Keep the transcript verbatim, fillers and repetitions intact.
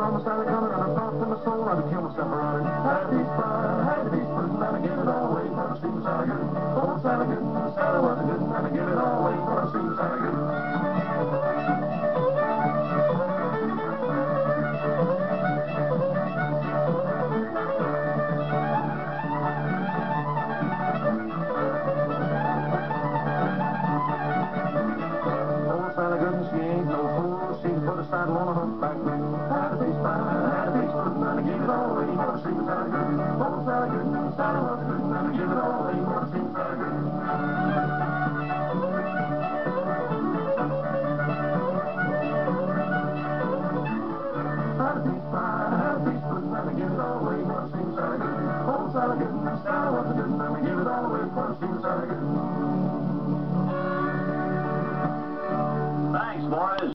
saw my Sally coming and I thought to my soul I'd kill myself a running. Had to be fun, had to be fun, and I give it all away for I seen Sally good. Oh, Sally good, Sally was good, and I give it all away for I seen Sally good. She ain't no fool, she can put a saddle on a humpback mule. Had a piece of pie, had a piece of fruit, and I give it all away for to see Sally good. Oh, Sally good, Sally was good, and I give it all away for to see Sally good. Had a piece of pie, had a piece of fruit, and I give it all away for to see Sally good. Oh, Sally good, Sally was good, and I give it all away for to see Sally good.